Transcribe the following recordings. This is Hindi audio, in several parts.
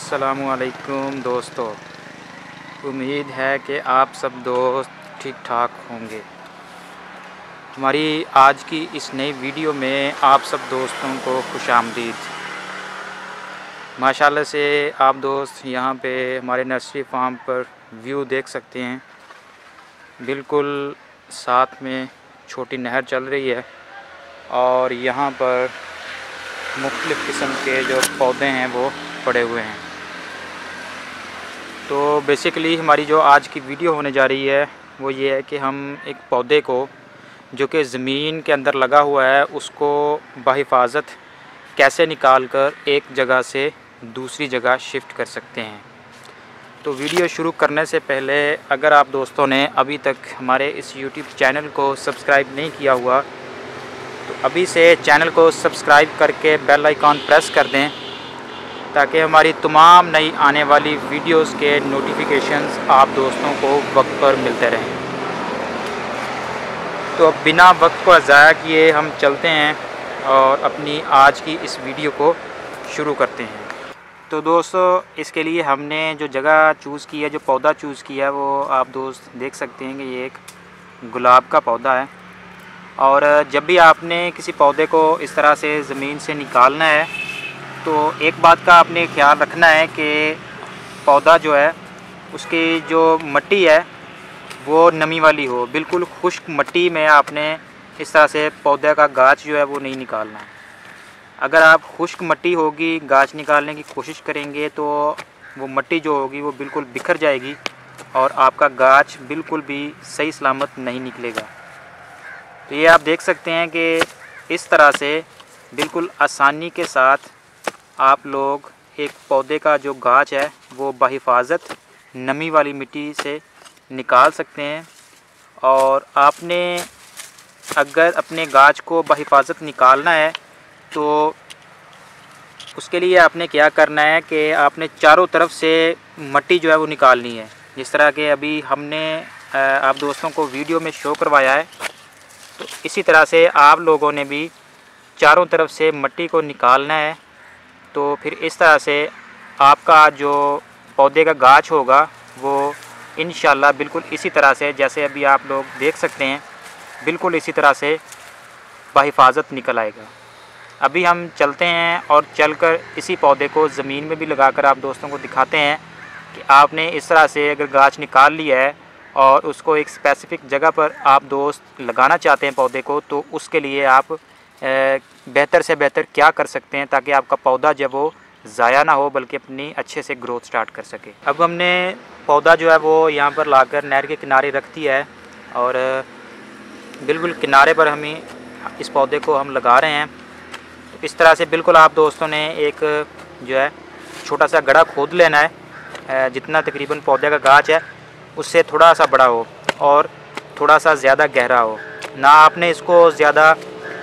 अस्सलामुअलैकुम दोस्तों, उम्मीद है कि आप सब दोस्त ठीक ठाक होंगे। हमारी आज की इस नई वीडियो में आप सब दोस्तों को खुशामदीद। माशाल्लाह से आप दोस्त यहाँ पे हमारे नर्सरी फार्म पर व्यू देख सकते हैं। बिल्कुल साथ में छोटी नहर चल रही है और यहाँ पर मुख्तलिफ़ किस्म के जो पौधे हैं वो पड़े हुए हैं। तो बेसिकली हमारी जो आज की वीडियो होने जा रही है वो ये है कि हम एक पौधे को जो कि ज़मीन के अंदर लगा हुआ है उसको बहिफाजत कैसे निकाल कर एक जगह से दूसरी जगह शिफ्ट कर सकते हैं। तो वीडियो शुरू करने से पहले अगर आप दोस्तों ने अभी तक हमारे इस YouTube चैनल को सब्सक्राइब नहीं किया हुआ तो अभी से चैनल को सब्सक्राइब करके बेल आइकॉन प्रेस कर दें ताकि हमारी तमाम नई आने वाली वीडियोस के नोटिफिकेशंस आप दोस्तों को वक्त पर मिलते रहें। तो अब बिना वक्त को ज़ाया किए हम चलते हैं और अपनी आज की इस वीडियो को शुरू करते हैं। तो दोस्तों इसके लिए हमने जो जगह चूज़ की है, जो पौधा चूज़ किया है, वो आप दोस्त देख सकते हैं कि ये एक गुलाब का पौधा है। और जब भी आपने किसी पौधे को इस तरह से ज़मीन से निकालना है तो एक बात का आपने ख्याल रखना है कि पौधा जो है उसकी जो मिट्टी है वो नमी वाली हो। बिल्कुल खुश्क मिट्टी में आपने इस तरह से पौधे का गाछ जो है वो नहीं निकालना है। अगर आप खुश्क मिट्टी होगी गाछ निकालने की कोशिश करेंगे तो वो मिट्टी जो होगी वो बिल्कुल बिखर जाएगी और आपका गाछ बिल्कुल भी सही सलामत नहीं निकलेगा। तो ये आप देख सकते हैं कि इस तरह से बिल्कुल आसानी के साथ आप लोग एक पौधे का जो गाछ है वो बहिफाजत नमी वाली मिट्टी से निकाल सकते हैं। और आपने अगर अपने गाछ को बहिफाजत निकालना है तो उसके लिए आपने क्या करना है कि आपने चारों तरफ से मिट्टी जो है वो निकालनी है। जिस तरह के अभी हमने आप दोस्तों को वीडियो में शो करवाया है, तो इसी तरह से आप लोगों ने भी चारों तरफ से मिट्टी को निकालना है। तो फिर इस तरह से आपका जो पौधे का गाछ होगा वो इंशाल्लाह बिल्कुल इसी तरह से, जैसे अभी आप लोग देख सकते हैं, बिल्कुल इसी तरह से बहिफाजत निकल आएगा। अभी हम चलते हैं और चलकर इसी पौधे को ज़मीन में भी लगाकर आप दोस्तों को दिखाते हैं कि आपने इस तरह से अगर गाछ निकाल लिया है और उसको एक स्पेसिफ़िक जगह पर आप दोस्त लगाना चाहते हैं पौधे को, तो उसके लिए आप बेहतर से बेहतर क्या कर सकते हैं ताकि आपका पौधा जब वो ज़ाया ना हो बल्कि अपनी अच्छे से ग्रोथ स्टार्ट कर सके। अब हमने पौधा जो है वो यहाँ पर लाकर नहर के किनारे रख दिया है और बिल्कुल किनारे पर हम इस पौधे को हम लगा रहे हैं। तो इस तरह से बिल्कुल आप दोस्तों ने एक जो है छोटा सा गड्ढा खोद लेना है, जितना तकरीबन पौधे का गाछ है उससे थोड़ा सा बड़ा हो और थोड़ा सा ज़्यादा गहरा हो। ना आपने इसको ज़्यादा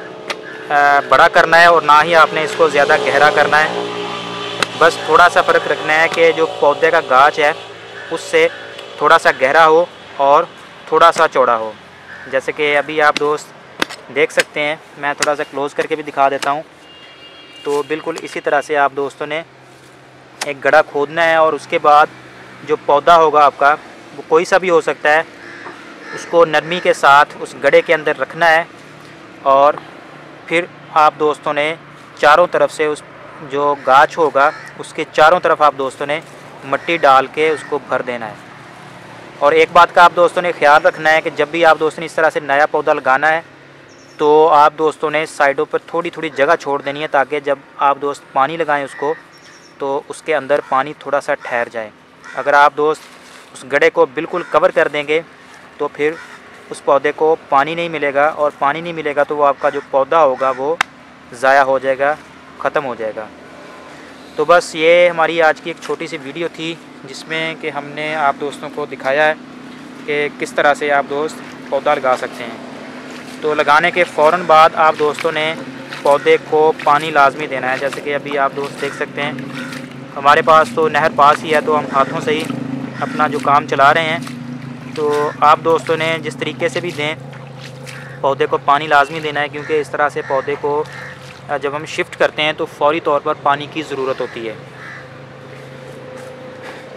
बड़ा करना है और ना ही आपने इसको ज़्यादा गहरा करना है। बस थोड़ा सा फ़र्क रखना है कि जो पौधे का गाछ है उससे थोड़ा सा गहरा हो और थोड़ा सा चौड़ा हो। जैसे कि अभी आप दोस्त देख सकते हैं, मैं थोड़ा सा क्लोज़ करके भी दिखा देता हूँ। तो बिल्कुल इसी तरह से आप दोस्तों ने एक गड्ढा खोदना है और उसके बाद जो पौधा होगा आपका वो कोई सा भी हो सकता है, उसको नरमी के साथ उस गड्ढे के अंदर रखना है और फिर आप दोस्तों ने चारों तरफ से उस जो गाछ होगा उसके चारों तरफ आप दोस्तों ने मिट्टी डाल के उसको भर देना है। और एक बात का आप दोस्तों ने ख्याल रखना है कि जब भी आप दोस्तों ने इस तरह से नया पौधा लगाना है तो आप दोस्तों ने साइडों पर थोड़ी थोड़ी जगह छोड़ देनी है ताकि जब आप दोस्त पानी लगाएं उसको तो उसके अंदर पानी थोड़ा सा ठहर जाए। अगर आप दोस्त उस गड्ढे को बिल्कुल कवर कर देंगे तो फिर उस पौधे को पानी नहीं मिलेगा और पानी नहीं मिलेगा तो वो आपका जो पौधा होगा वो ज़ाया हो जाएगा, ख़त्म हो जाएगा। तो बस ये हमारी आज की एक छोटी सी वीडियो थी जिसमें कि हमने आप दोस्तों को दिखाया है कि किस तरह से आप दोस्त पौधा लगा सकते हैं। तो लगाने के फ़ौरन बाद आप दोस्तों ने पौधे को पानी लाजमी देना है। जैसे कि अभी आप दोस्त देख सकते हैं हमारे पास तो नहर पास ही है तो हम हाथों से ही अपना जो काम चला रहे हैं। तो आप दोस्तों ने जिस तरीके से भी दें पौधे को पानी लाजमी देना है, क्योंकि इस तरह से पौधे को जब हम शिफ्ट करते हैं तो फ़ौरी तौर पर पानी की ज़रूरत होती है।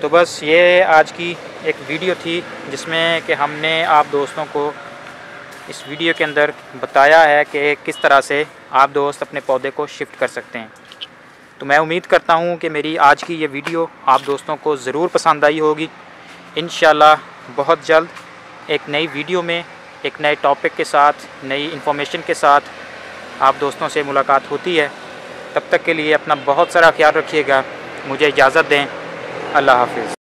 तो बस ये आज की एक वीडियो थी जिसमें कि हमने आप दोस्तों को इस वीडियो के अंदर बताया है कि किस तरह से आप दोस्त अपने पौधे को शिफ्ट कर सकते हैं। तो मैं उम्मीद करता हूँ कि मेरी आज की ये वीडियो आप दोस्तों को ज़रूर पसंद आई होगी। इंशाल्लाह बहुत जल्द एक नई वीडियो में एक नए टॉपिक के साथ, नई इन्फॉर्मेशन के साथ आप दोस्तों से मुलाकात होती है। तब तक के लिए अपना बहुत सारा ख्याल रखिएगा। मुझे इजाज़त दें। अल्लाह हाफ़िज़।